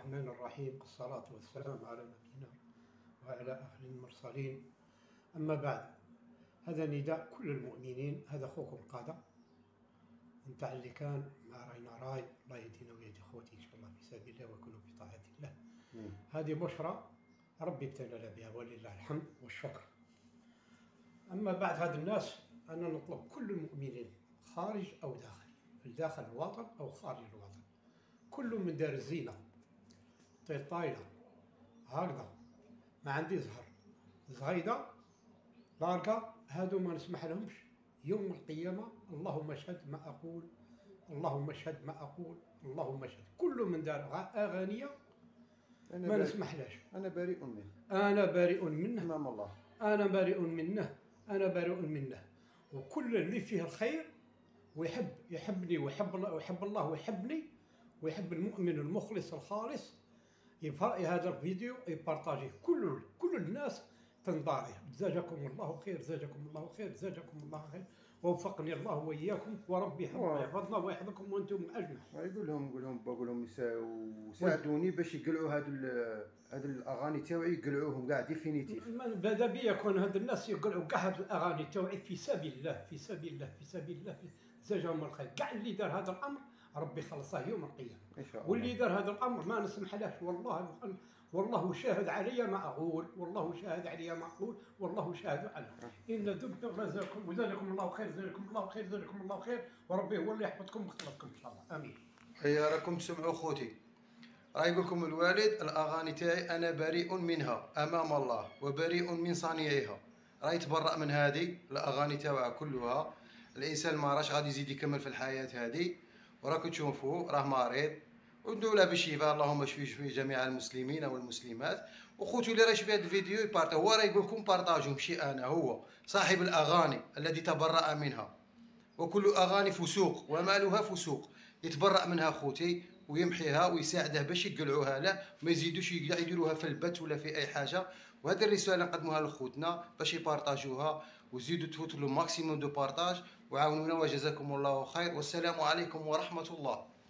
الرحمن الرحيم، الصلاة والسلام على نبينا وعلى أهل المرسلين. أما بعد، هذا نداء كل المؤمنين. هذا أخوكم قادة نتاع اللي كان مع راينا راي. الله يهدينا ويهدي خوتي إن شاء الله في سبيل الله ويكونوا في طاعة الله. هذه بشرى ربي ابتلى بها ولله الحمد والشكر. أما بعد، هذا الناس أنا نطلب كل المؤمنين خارج أو داخل، في داخل الوطن أو خارج الوطن، كل من دار الزينة طير طايلة هكذا ما عندي زهر زغيدة لارقة، هادو ما نسمح لهمش يوم القيامة. اللهم اشهد ما أقول، اللهم اشهد ما أقول، اللهم اشهد. كل من دار أغانية ما نسمحلاش. أنا بريء منه، أنا بريء منه أمام الله، أنا بريء منه، أنا بريء منه. وكل اللي فيه الخير يحبني ويحب الله ويحبني ويحب المؤمن المخلص الخالص، هذا الفيديو يبارطاجيه كل الناس تنضاريه. جزاكم الله خير، جزاكم الله خير، جزاكم الله خير، ووفقني الله واياكم، وربي يحفظنا ويحفظكم وانتم اجمع. بقول لهم ساعدوني باش يقلعوا هاد الاغاني تاوعي، يقلعوهم كاع ديفينيتيف. ماذا بيا يكون هاد الناس يقلعوا كاع هاد الاغاني تاوعي في سبيل الله، في سبيل الله، في سبيل الله. جزاهم الخير. كاع اللي دار هذا الامر ربي خلصه يوم القيامه ان شاء الله. واللي دار هذا الامر ما نسمح له. والله شاهد علي ما اقول، والله شاهد علي ما اقول، والله شاهد علي. ان دبت رزقكم وزادكم الله خير، زادكم الله خير، زادكم الله خير، وربي هو اللي يحفظكم ويخلصكم ان شاء الله. امين. هيا راكم تسمعوا خوتي، راه يقول لكم الوالد الاغاني تاعي انا بريء منها امام الله وبريء من صانعها. راه يتبرأ من هذه الاغاني تاعها كلها. الانسان ما راش غادي يزيد يكمل في الحياه هذه، وراكم تشوفوا راه مريض، وندعو له بالشفاء. اللهم اشفي جميع المسلمين والمسلمات. وخوتو اللي راه يشوف هذا الفيديو يبارطاج، هو راه يقول لكم بارطاجوا، ماشي انا، هو صاحب الاغاني الذي تبرأ منها. وكل اغاني فسوق ومالها فسوق، يتبرأ منها خوتي ويمحيها ويساعده باش يقلعوها له، ما يزيدوش يديروها في البث ولا في اي حاجه. وهذه الرساله نقدموها لخوتنا باش يبارطاجوها، وزيدوا تفوتوا لو ماكسيموم دو بارطاج، وعاونونا وجزاكم الله خير. والسلام عليكم ورحمه الله.